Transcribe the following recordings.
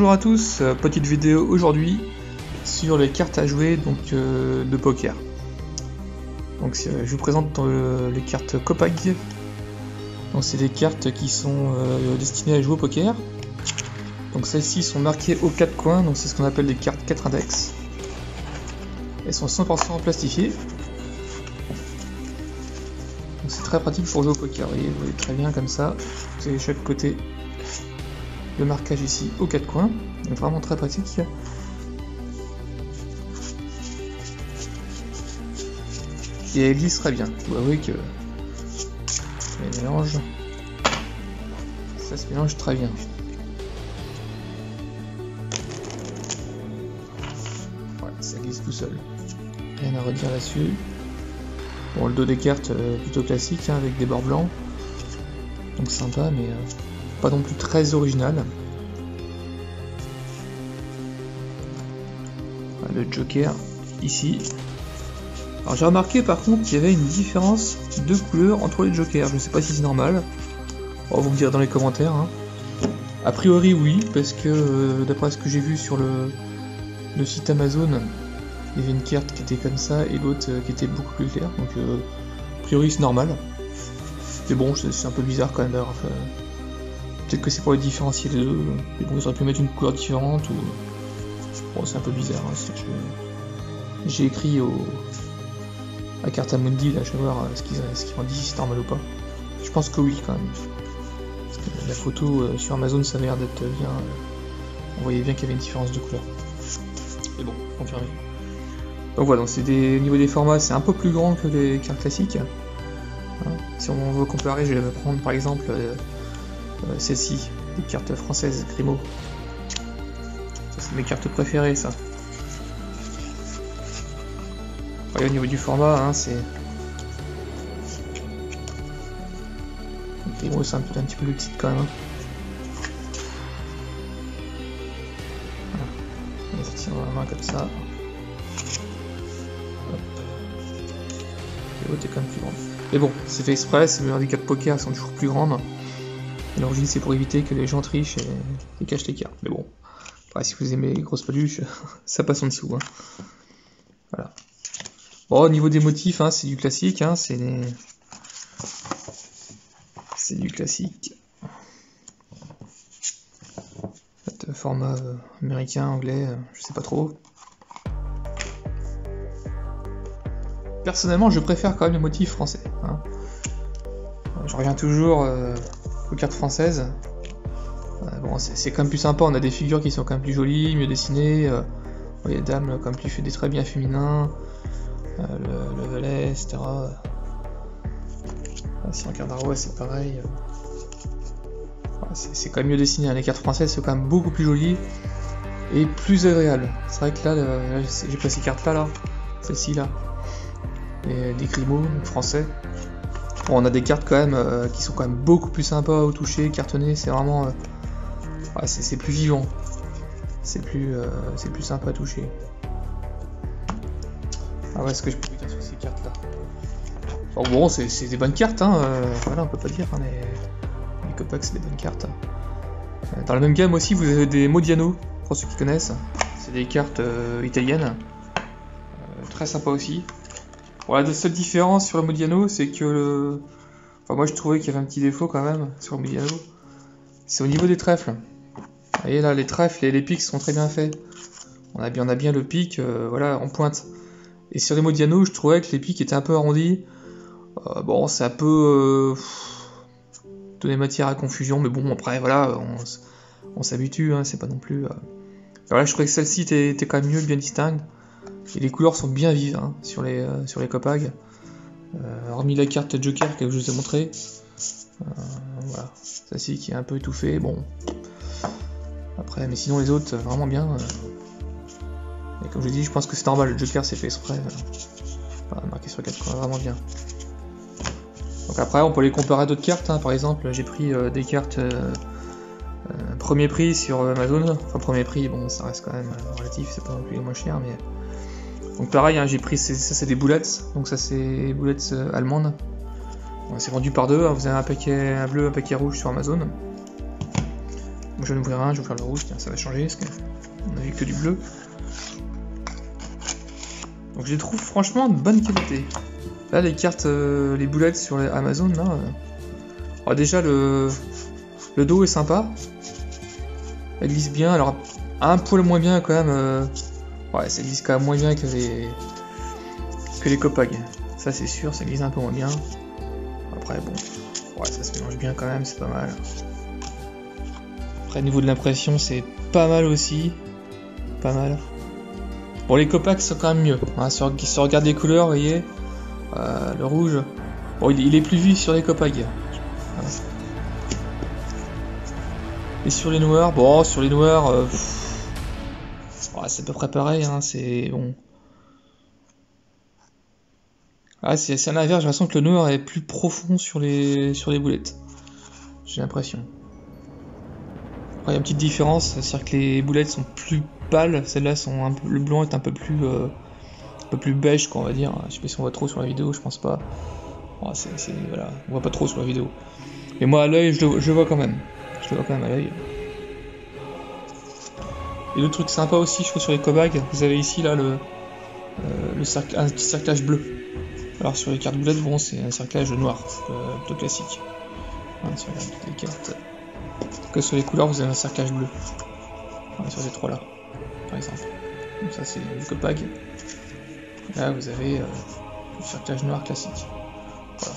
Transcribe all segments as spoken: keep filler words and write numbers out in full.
Bonjour à tous, euh, petite vidéo aujourd'hui sur les cartes à jouer donc euh, de poker. Donc euh, je vous présente euh, les cartes Copag. Donc c'est des cartes qui sont euh, destinées à jouer au poker. Donc celles-ci sont marquées aux quatre coins, donc c'est ce qu'on appelle des cartes quatre index. Elles sont cent pour cent plastifiées. Donc c'est très pratique pour jouer au poker, vous voyez, vous voyez très bien comme ça. Vous avez chaque côté le marquage ici aux quatre coins, donc vraiment très pratique. Et elle glisse très bien. Vous voyez que les mélanges, ça se mélange très bien. Voilà, ça glisse tout seul. Rien à redire là-dessus. Bon, le dos des cartes euh, plutôt classique hein, avec des bords blancs, donc sympa, mais euh, pas non plus très original. Voilà, le Joker ici. Alors j'ai remarqué par contre qu'il y avait une différence de couleur entre les Jokers. Je ne sais pas si c'est normal. Bon, vous me direz dans les commentaires. Hein. A priori oui, parce que euh, d'après ce que j'ai vu sur le, le site Amazon, il y avait une carte qui était comme ça et l'autre euh, qui était beaucoup plus claire. Donc euh, a priori c'est normal. Mais bon, c'est un peu bizarre quand même d'avoir fait. Peut-être que c'est pour les différencier les deux. Mais bon, ils auraient pu mettre une couleur différente ou. Bon, c'est un peu bizarre. Hein, j'ai écrit au. La carte Amundi, là, je vais voir ce qu'ils qu en disent, si c'est normal ou pas. Je pense que oui, quand même. Parce que la photo euh, sur Amazon, ça avait l'air d'être bien. Euh, on voyait bien qu'il y avait une différence de couleur. Et bon, confirmé. Donc voilà, donc c'est des au niveau des formats, c'est un peu plus grand que les cartes classiques. Hein. Si on veut comparer, je vais prendre par exemple euh, euh, celle-ci, des cartes françaises Grimaud. Ça, c'est mes cartes préférées, ça. Et au niveau du format, hein, c'est. Ok, bon, c'est un, un petit peu le titre quand même. Hein. Voilà. On va sortir dans la main comme ça. Hop. Et l'autre est quand même plus grande. Mais bon, c'est fait exprès, ces meilleures des cartes poker sont toujours plus grandes. Et l'origine, c'est pour éviter que les gens trichent et, et cachent les cartes. Mais bon, après, si vous aimez les grosses paluches, ça passe en dessous. Hein. Voilà. Bon, au niveau des motifs, hein, c'est du classique, hein, c'est des... c'est du classique. Peut-être format euh, américain, anglais, euh, je sais pas trop. Personnellement, je préfère quand même les motifs français. Hein. Je reviens toujours euh, aux cartes françaises. Euh, bon, c'est quand même plus sympa, on a des figures qui sont quand même plus jolies, mieux dessinées. Euh, bon, les dames, comme plus fait des traits bien féminins. Le, le valet, et cetera. Ah, si on regarde à roi, c'est pareil. C'est quand même mieux dessiné. Les cartes françaises sont quand même beaucoup plus jolies et plus agréables. C'est vrai que là, là j'ai pris ces cartes-là, là. Celle-ci, là. Et des Grimaud, français. Bon, on a des cartes quand même euh, qui sont quand même beaucoup plus sympas au toucher, cartonnées. C'est vraiment. Euh, ouais, c'est plus vivant. C'est plus, euh, c'est plus sympa à toucher. Ah ouais, ce que je peux vous dire sur ces cartes là. Bon, bon c'est des bonnes cartes, hein. Euh, voilà, on peut pas dire, hein, les, les Copag c'est des bonnes cartes. Euh, dans la même gamme aussi, vous avez des Modiano, pour ceux qui connaissent. C'est des cartes euh, italiennes. Euh, très sympa aussi. Bon, la seule différence sur le Modiano, c'est que le. Enfin, moi je trouvais qu'il y avait un petit défaut quand même sur le Modiano. C'est au niveau des trèfles. Vous voyez là, les trèfles et les pics sont très bien faits. On a bien, on a bien le pic, euh, voilà, en pointe. Et sur les Modiano, je trouvais que les pics étaient un peu arrondis. Euh, bon, ça peut euh, donner matière à confusion, mais bon, après, voilà, on, on s'habitue, hein, c'est pas non plus... Euh... Voilà, je trouvais que celle-ci était, était quand même mieux, bien distincte. Et les couleurs sont bien vives hein, sur les, euh, sur les Copag. Euh, hormis la carte Joker que je vous ai montré. Euh, voilà, celle-ci qui est un peu étouffée, bon. Après, mais sinon les autres, vraiment bien. Euh... Et comme je l'ai dit, je pense que c'est normal, le Joker c'est fait exprès. Euh, enfin, marqué sur quatre coins, vraiment bien. Donc après, on peut les comparer à d'autres cartes. Hein. Par exemple, j'ai pris euh, des cartes euh, euh, premier prix sur Amazon. Enfin, premier prix, bon, ça reste quand même euh, relatif, c'est pas non plus les moins cher. Mais... Donc pareil, hein, j'ai pris, ça c'est des boulettes. Donc ça c'est boulettes euh, allemandes. Bon, c'est vendu par deux, hein. Vous avez un paquet un bleu, un paquet rouge sur Amazon. Je vais en ouvrir un, je vais faire le rouge, tiens, ça va changer, parce qu'on n'avait que du bleu. Donc je les trouve franchement de bonne qualité. Là, les cartes, euh, les boulettes sur les Amazon, là... Euh... Alors déjà, le... le dos est sympa. Elle glisse bien, alors un poil moins bien quand même... Euh... Ouais, ça glisse quand même moins bien que les... que les Copag. Ça c'est sûr, ça glisse un peu moins bien. Après, bon... Ouais, ça se mélange bien quand même, c'est pas mal. Après, au niveau de l'impression, c'est pas mal aussi. Pas mal. Bon, les Copag sont quand même mieux. Hein, si, on, si on regarde les couleurs, vous voyez, euh, le rouge, bon, il, il est plus vif sur les Copag. Voilà. Et sur les noirs, bon, sur les noirs, euh, ouais, c'est à peu près pareil. Hein, c'est bon. Ah, c'est à l'inverse, j'ai l'impression que le noir est plus profond sur les, sur les boulettes. J'ai l'impression. Après, il y a une petite différence, c'est-à-dire que les boulettes sont plus pâles, celles-là sont un peu, le blanc est un peu plus, euh, un peu plus beige, quoi, on va dire. Je sais pas si on voit trop sur la vidéo, je pense pas. Oh, c'est, c'est, voilà, on voit pas trop sur la vidéo. Mais moi, à l'œil, je, je le vois quand même. Je le vois quand même à l'œil. Et le truc sympa aussi, je trouve, sur les Copag, vous avez ici là le, euh, le cercle, un petit cerclage bleu. Alors sur les cartes boulettes, bon, c'est un cerclage noir, euh, plutôt classique. Hein, sur les cartes. Que sur les couleurs, vous avez un cerclage bleu. Enfin, sur ces trois là, par exemple. Donc ça c'est le Copag. Là vous avez euh, le cerclage noir classique. Voilà.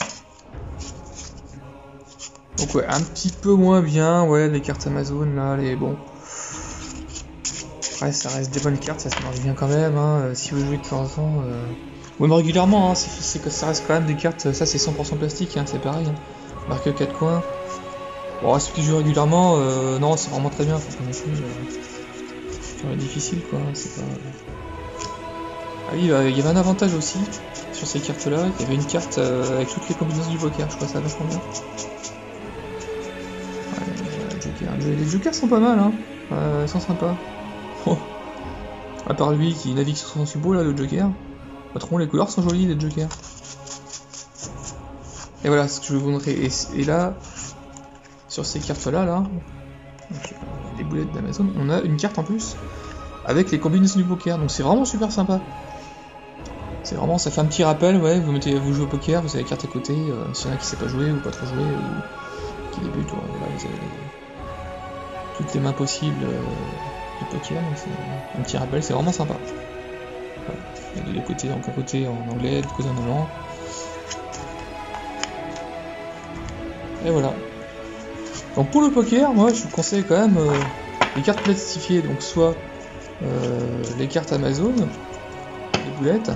Donc ouais, un petit peu moins bien, ouais, les cartes Amazon là, les bons. Après ça reste des bonnes cartes, ça se marche bien quand même. Hein. Si vous jouez de temps en temps, euh... ou même régulièrement, hein, c'est que ça reste quand même des cartes. Ça c'est cent pour cent plastique, hein, c'est pareil. Hein. Marque quatre coins. Bon, ceux qui jouent régulièrement, euh, non, c'est vraiment très bien, faut pas non plus. Euh, difficile quoi, c'est pas. Ah oui, bah, il y avait un avantage aussi sur ces cartes là, il y avait une carte euh, avec toutes les combinaisons du poker, je crois que ça va vachement bien. Ouais, les, jokers. Les, les jokers sont pas mal, hein, euh, ils sont sympas. Oh. À part lui qui navigue sur son subo là, le joker. Patron, les couleurs sont jolies, les jokers. Et voilà ce que je vais vous montrer. Et, et là, sur ces cartes là, là, donc, les boulettes d'Amazon, on a une carte en plus avec les combinaisons du poker, donc c'est vraiment super sympa. C'est vraiment, ça fait un petit rappel, ouais, vous mettez, vous jouez au poker, vous avez les cartes à côté, euh, s'il y en a qui ne sait pas jouer ou pas trop jouer, ou qui débute, ouais, voilà, vous avez les, toutes les mains possibles euh, du poker, donc c'est un petit rappel, c'est vraiment sympa. Voilà. Il y a de deux côtés, donc un côté en anglais, de l'autre côté en allemand. Et voilà. Donc pour le poker, moi je vous conseille quand même euh, les cartes plastifiées, donc soit euh, les cartes Amazon, les boulettes,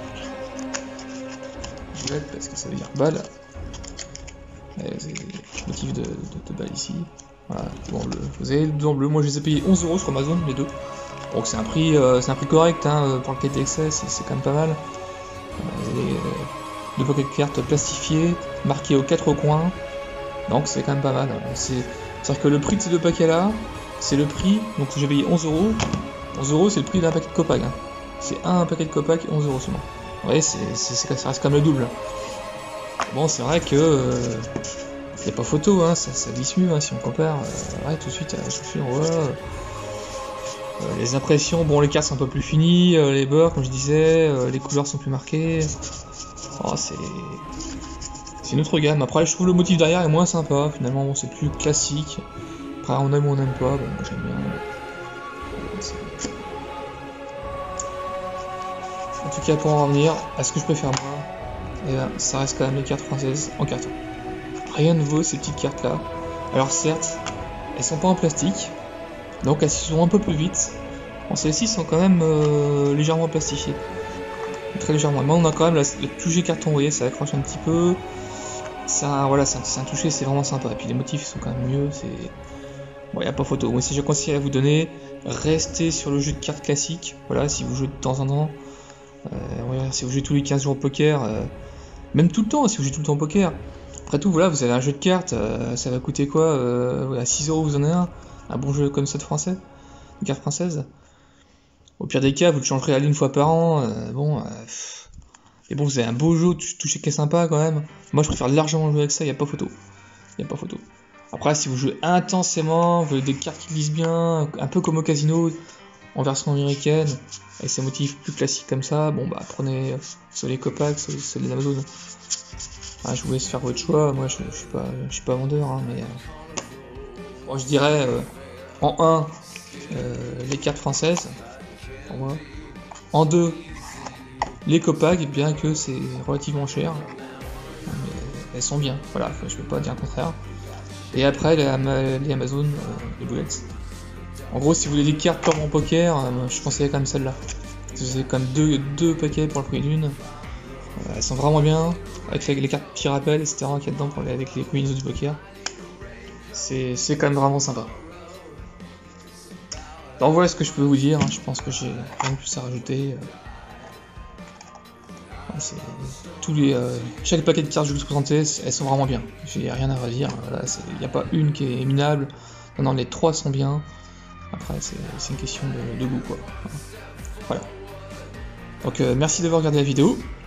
boulettes parce que ça veut dire balle, le motif de, de, de balle ici, voilà, tout en bleu. Vous avez le deux en bleu, moi je les ai payés onze euros sur Amazon les deux, donc c'est un prix, euh, c'est un prix correct hein, pour le K T X S, c'est quand même pas mal. Vous avez euh, deux pocket cartes plastifiées, marquées aux quatre coins. Donc c'est quand même pas mal. C'est-à-dire que le prix de ces deux paquets là, c'est le prix, donc j'ai payé onze euros. onze euros c'est le prix d'un paquet de Copag. Hein. C'est un paquet de Copag, onze euros seulement. Vous voyez, c'est, c'est, ça reste comme le double. Bon, c'est vrai que euh, y a pas photo, hein, ça, ça glisse mieux hein, si on compare. Euh, ouais, tout de suite, à la chaussure, on voit. Euh, les impressions, bon, les cartes sont un peu plus finies, euh, les bords, comme je disais, euh, les couleurs sont plus marquées. Oh, c'est. C'est une autre gamme. Après, je trouve le motif derrière est moins sympa. Finalement, bon, c'est plus classique. Après, on aime ou on n'aime pas. Bon, moi, j'aime bien. En tout cas, pour en revenir à ce que je préfère moi, eh ben, ça reste quand même les cartes françaises en carton. Rien de nouveau ces petites cartes là. Alors certes, elles sont pas en plastique, donc elles se sont un peu plus vite. Bon, celles-ci sont quand même euh, légèrement plastifiées. Très légèrement. Mais on a quand même la, le toucher carton, vous voyez, ça accroche un petit peu. Ça, voilà, c'est un, un toucher, c'est vraiment sympa. Et puis les motifs sont quand même mieux. C'est bon, y a pas photo. Moi, si je conseille à vous donner, restez sur le jeu de cartes classique. Voilà, si vous jouez de temps en temps, euh, voilà, si vous jouez tous les quinze jours au poker, euh, même tout le temps, si vous jouez tout le temps au poker. Après tout, voilà, vous avez un jeu de cartes, euh, ça va coûter quoi euh, voilà, six euros, vous en avez un. Un bon jeu comme ça de français, de cartes françaises. Au pire des cas, vous le changerez à une fois par an. Euh, bon. Euh, Et bon, vous avez un beau jeu, touché qui est sympa quand même. Moi, je préfère largement jouer avec ça, il n'y a pas photo. Il n'y a pas photo. Après, si vous jouez intensément, vous voulez des cartes qui lisent bien, un peu comme au casino, en version américaine, avec ces motifs plus classiques comme ça, bon bah prenez euh, soit les Copac, soit, soit les Amazon. Ah, je vous laisse faire votre choix, moi je, je suis pas je suis pas vendeur, hein, mais euh, bon, je dirais euh, en un euh, les cartes françaises, pour moi. En deux les Copac, bien que c'est relativement cher, mais elles sont bien, voilà, je peux pas dire le contraire. Et après les, Ama les Amazon, euh, les bullets. En gros, si vous voulez des cartes comme en poker, euh, je conseille quand même celle-là. C'est comme deux, deux paquets pour le prix d'une. Euh, elles sont vraiment bien, avec les, les cartes Pirapel, et cetera qu'il y a dedans pour les, avec les combinaisons du poker. C'est quand même vraiment sympa. Donc voilà ce que je peux vous dire, hein. Je pense que j'ai rien de plus à rajouter. C'est tous les euh, chaque paquet de cartes que je vous présentais, elles sont vraiment bien. J'ai rien à redire. Il n'y a pas une qui est minable. Non, non, les trois sont bien. Après, c'est une question de, de goût, quoi. Voilà. Donc, euh, merci d'avoir regardé la vidéo.